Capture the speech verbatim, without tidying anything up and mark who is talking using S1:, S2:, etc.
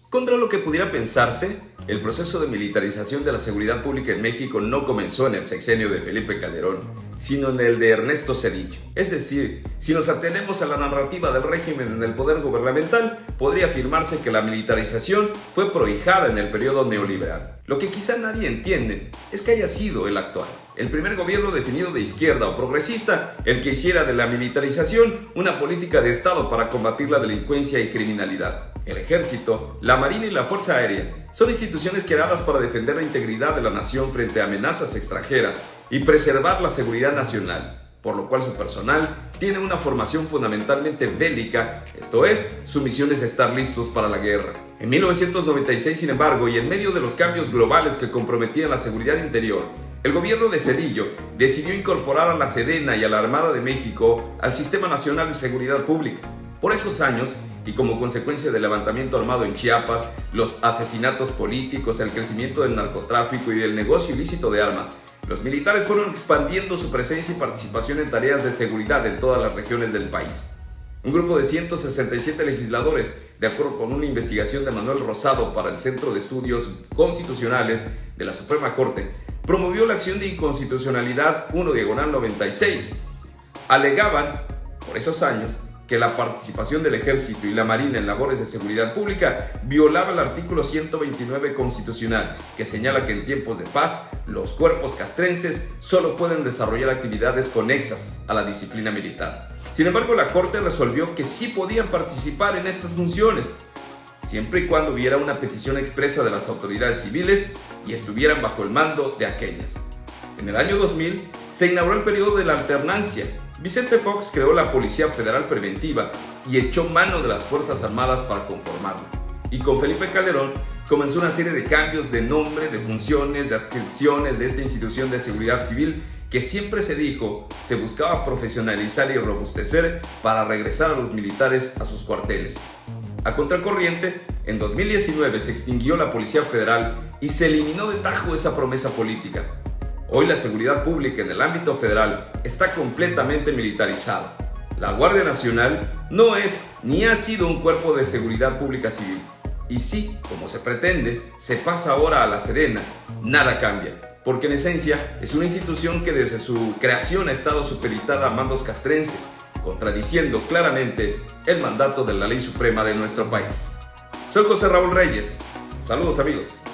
S1: Contra lo que pudiera pensarse, el proceso de militarización de la seguridad pública en México no comenzó en el sexenio de Felipe Calderón, sino en el de Ernesto Zedillo. Es decir, si nos atenemos a la narrativa del régimen en el poder gubernamental, podría afirmarse que la militarización fue prohijada en el periodo neoliberal. Lo que quizá nadie entiende es que haya sido el actual, el primer gobierno definido de izquierda o progresista, el que hiciera de la militarización una política de Estado para combatir la delincuencia y criminalidad. El Ejército, la Marina y la Fuerza Aérea son instituciones creadas para defender la integridad de la nación frente a amenazas extranjeras y preservar la seguridad nacional, por lo cual su personal tiene una formación fundamentalmente bélica, esto es, su misión es estar listos para la guerra. En mil novecientos noventa y seis, sin embargo, y en medio de los cambios globales que comprometían la seguridad interior, el gobierno de Zedillo decidió incorporar a la Sedena y a la Armada de México al Sistema Nacional de Seguridad Pública. Por esos años, y como consecuencia del levantamiento armado en Chiapas, los asesinatos políticos, el crecimiento del narcotráfico y del negocio ilícito de armas, los militares fueron expandiendo su presencia y participación en tareas de seguridad en todas las regiones del país. Un grupo de ciento sesenta y siete legisladores, de acuerdo con una investigación de Manuel Rosado para el Centro de Estudios Constitucionales de la Suprema Corte, promovió la acción de inconstitucionalidad uno diagonal noventa y seis. Alegaban, por esos años, que la participación del Ejército y la Marina en labores de seguridad pública violaba el artículo ciento veintinueve constitucional, que señala que en tiempos de paz, los cuerpos castrenses solo pueden desarrollar actividades conexas a la disciplina militar. Sin embargo, la Corte resolvió que sí podían participar en estas funciones, siempre y cuando hubiera una petición expresa de las autoridades civiles y estuvieran bajo el mando de aquellas. En el año dos mil se inauguró el periodo de la alternancia. Vicente Fox creó la Policía Federal Preventiva y echó mano de las Fuerzas Armadas para conformarla. Y con Felipe Calderón comenzó una serie de cambios de nombre, de funciones, de adscripciones de esta institución de seguridad civil que siempre se dijo se buscaba profesionalizar y robustecer para regresar a los militares a sus cuarteles. A contracorriente, en dos mil diecinueve se extinguió la Policía Federal y se eliminó de tajo esa promesa política. Hoy la seguridad pública en el ámbito federal está completamente militarizada. La Guardia Nacional no es ni ha sido un cuerpo de seguridad pública civil. Y sí, como se pretende, se pasa ahora a la Sedena. Nada cambia, porque en esencia es una institución que desde su creación ha estado supeditada a mandos castrenses, contradiciendo claramente el mandato de la Ley Suprema de nuestro país. Soy José Raúl Reyes. Saludos, amigos.